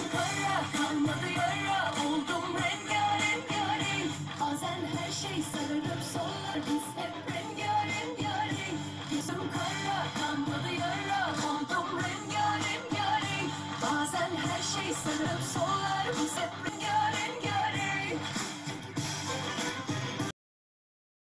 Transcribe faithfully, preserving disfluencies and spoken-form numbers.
kara kalmadı yara, oldum rengarenk yarim. Bazen her şey sararıp solar, biz hep rengarenk yarim. Yüzüm kara kalmadı yara, oldum rengarenk yarim. Bazen her şey sararıp solar, biz hep rengarenk.